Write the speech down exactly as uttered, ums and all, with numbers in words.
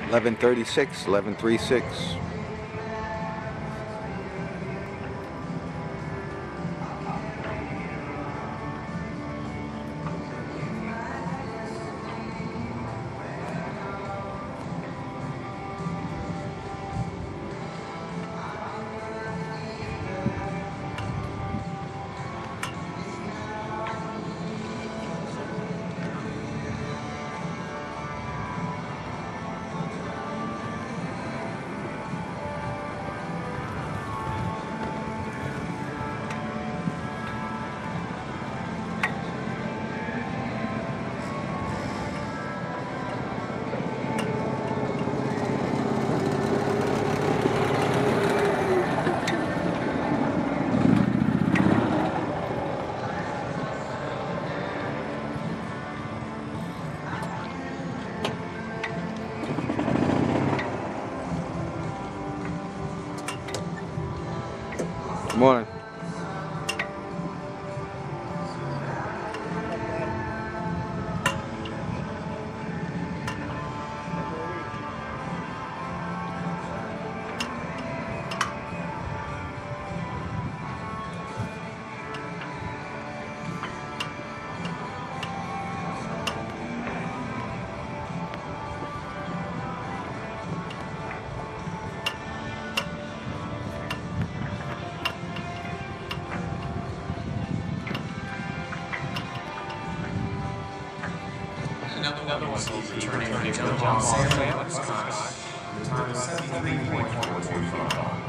eleven thirty-six, eleven thirty-six. Good morning. Another one will be returning from Sam Koeppel. The time is seventy-three point four two five.